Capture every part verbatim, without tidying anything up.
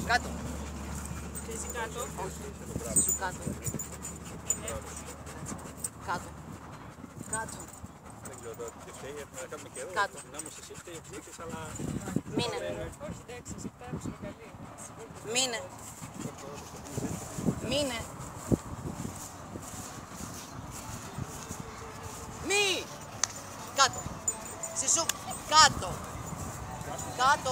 Κάτω. Και εσύ κάτω. Όχι. Σου κάτω. Είναι. Κάτω. Κάτω. Δεν ξέρω τώρα τι φταίει, έχουμε να κάνουμε καιρό. Κάτω. Να είμαστε εσύ φταίει, φταίει, αλλά... Μείνε. Όχι, εντάξει, εσύ πέρασε καλή. Μείνε. Μείνε. Μη. Κάτω. Σισού. Κάτω. Κάτω.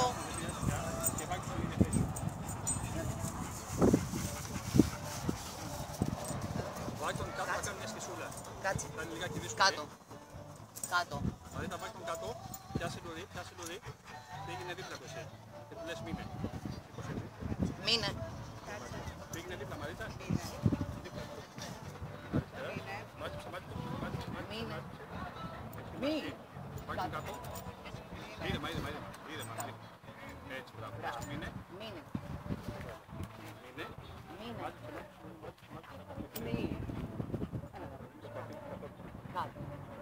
Βάλει τον κάτω, θα κάνει μια σκισούλα. Κάτσε. Θα είναι λιγάκι δύσκολο. Κάτω. Κάτω. Δηλαδή θα βάλει τον κάτω, πιάσε το δει, πιάσε το δει και έγινε δίπλα από εσύ. Και του λες μείνε. Σήκωσε εσύ. Μείνε. Πήγαινε δίπλα, Μαρίτα. Μάτιψε, μάτιψε, μάτιψε, Μείνε. μάτιψε. Μη. Βάλει τον κάτω. Είδε, μα είδε, μα είδε. Είδε, μα είδε. Έτσι, μπράβο. Έτσι, μείνε. Μείνε. Μείνε. Μείνε. Μάτιψε, μάτιψε, μάτιψε. Μη. Κάτω.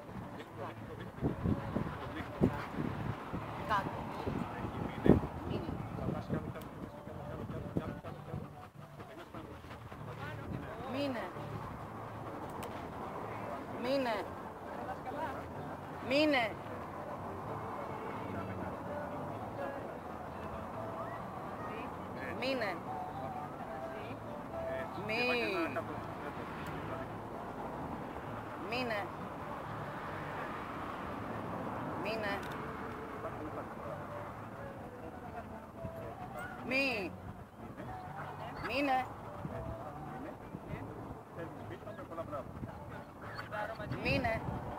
Κάτω. Μείνε. Μείνε. Μείνε. Μείνε. Μείνε. Μη. Μείνε. Μείνε. Μη. Μείνε. Μείνε.